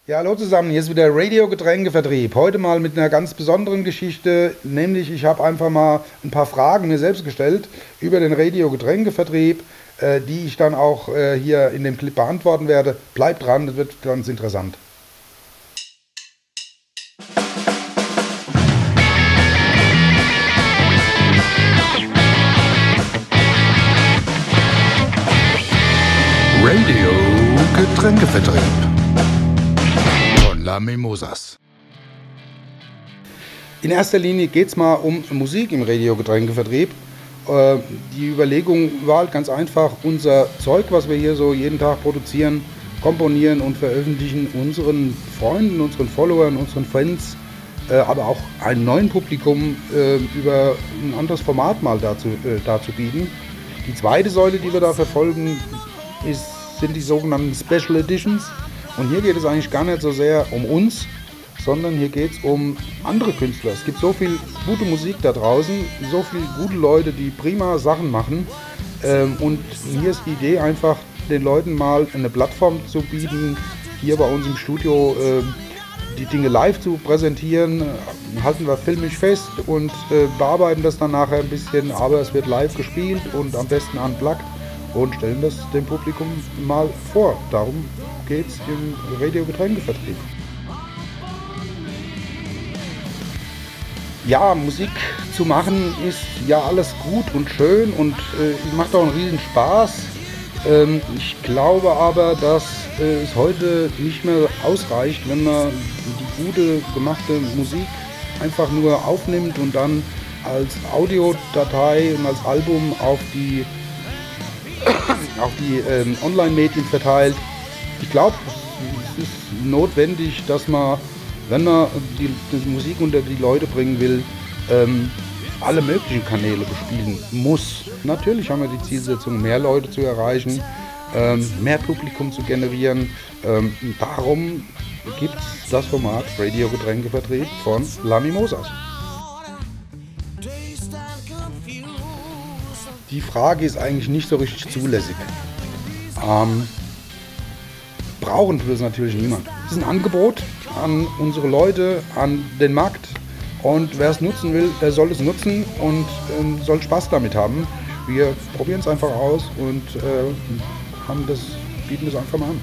Ja, hallo zusammen, hier ist wieder Radio-Getränkevertrieb. Heute mal mit einer ganz besonderen Geschichte, nämlich ich habe einfach mal ein paar Fragen mir selbst gestellt über den Radio-Getränkevertrieb, die ich dann auch hier in dem Clip beantworten werde. Bleibt dran, das wird ganz interessant. Radio-Getränkevertrieb von La Mimosas. In erster Linie geht es mal um Musik im Radio-Getränkevertrieb. Die Überlegung war halt ganz einfach, unser Zeug, was wir hier so jeden Tag produzieren, komponieren und veröffentlichen, unseren Freunden, unseren Followern, unseren Fans, aber auch einem neuen Publikum über ein anderes Format mal dazu bieten. Die zweite Säule, die wir da verfolgen, sind die sogenannten Special Editions. Und hier geht es eigentlich gar nicht so sehr um uns, sondern hier geht es um andere Künstler. Es gibt so viel gute Musik da draußen, so viele gute Leute, die prima Sachen machen. Und hier ist die Idee einfach, den Leuten mal eine Plattform zu bieten, hier bei uns im Studio die Dinge live zu präsentieren. Halten wir filmisch fest und bearbeiten das dann nachher ein bisschen, aber es wird live gespielt und am besten unplugged und stellen das dem Publikum mal vor. Darum geht es im Radio-Getränkevertrieb. Ja, Musik zu machen ist ja alles gut und schön und macht auch einen riesen Spaß. Ich glaube aber, dass es heute nicht mehr ausreicht, wenn man die gute gemachte Musik einfach nur aufnimmt und dann als Audiodatei und als Album auf die Online-Medien verteilt. Ich glaube, es ist notwendig, dass man, wenn man die Musik unter die Leute bringen will, alle möglichen Kanäle bespielen muss. Natürlich haben wir die Zielsetzung, mehr Leute zu erreichen, mehr Publikum zu generieren. Darum gibt es das Format Radio-Getränkevertrieb von La Mimosas. Die Frage ist eigentlich nicht so richtig zulässig. Brauchen wir es natürlich niemand. Es ist ein Angebot an unsere Leute, an den Markt. Und wer es nutzen will, der soll es nutzen und soll Spaß damit haben. Wir probieren es einfach aus und bieten das einfach mal an.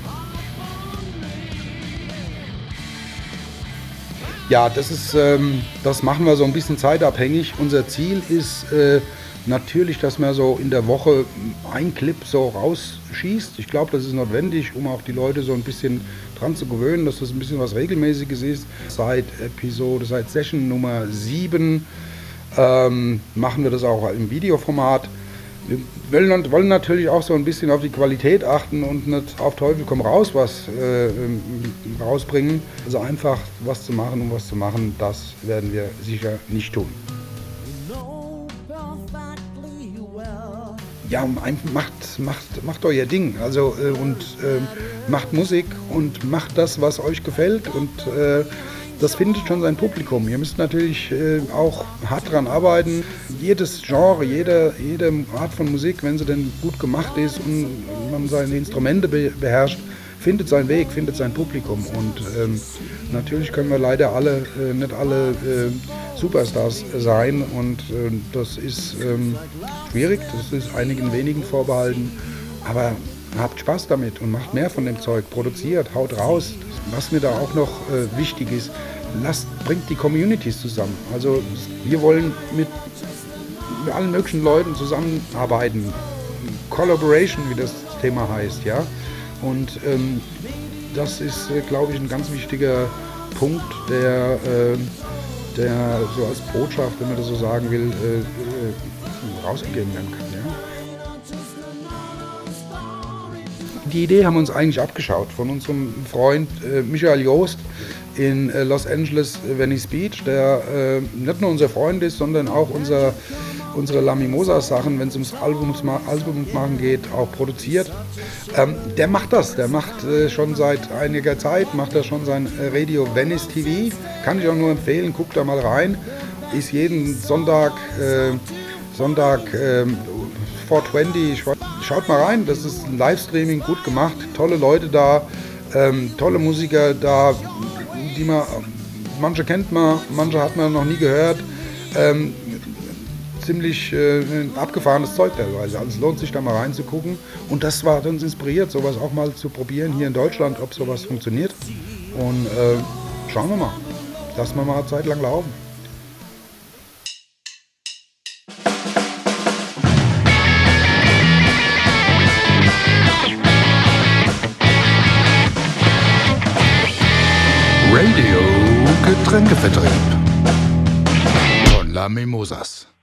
Ja, das machen wir so ein bisschen zeitabhängig. Unser Ziel ist natürlich, dass man so in der Woche ein Clip so rausschießt. Ich glaube, das ist notwendig, um auch die Leute so ein bisschen dran zu gewöhnen, dass das ein bisschen was Regelmäßiges ist. Seit Session Nummer 7 machen wir das auch im Videoformat. Wir wollen natürlich auch so ein bisschen auf die Qualität achten und nicht auf Teufel komm raus was rausbringen. Also einfach was zu machen, um was zu machen, das werden wir sicher nicht tun. Ja, macht euer Ding, also macht Musik und macht das, was euch gefällt und das findet schon sein Publikum. Ihr müsst natürlich auch hart dran arbeiten. Jedes Genre, jede Art von Musik, wenn sie denn gut gemacht ist und man seine Instrumente beherrscht, findet seinen Weg, findet sein Publikum und natürlich können wir leider nicht alle Superstars sein und das ist schwierig, das ist einigen wenigen vorbehalten, aber habt Spaß damit und macht mehr von dem Zeug, produziert, haut raus. Was mir da auch noch wichtig ist, bringt die Communities zusammen. Also wir wollen mit allen möglichen Leuten zusammenarbeiten, Collaboration, wie das Thema heißt, ja. Und das ist, glaube ich, ein ganz wichtiger Punkt, der so als Botschaft, wenn man das so sagen will, rausgegeben werden kann. Ja? Die Idee haben wir uns eigentlich abgeschaut von unserem Freund Michael Joost in Los Angeles, Venice Beach, der nicht nur unser Freund ist, sondern auch unsere La Mimosas Sachen, wenn es ums Album machen geht, auch produziert. Der macht das, schon seit einiger Zeit, macht er schon sein Radio Venice TV, kann ich auch nur empfehlen, guckt da mal rein, ist jeden Sonntag 420, schaut mal rein, das ist ein Livestreaming, gut gemacht, tolle Leute da, Tolle Musiker da, die manche kennt man, manche hat man noch nie gehört. Ziemlich abgefahrenes Zeug teilweise. Also es lohnt sich da mal reinzugucken. Und das hat uns inspiriert, sowas auch mal zu probieren hier in Deutschland, ob sowas funktioniert. Und schauen wir mal. Lassen wir mal eine Zeit lang laufen. Radio Getränkevertrieb von La Mimosas.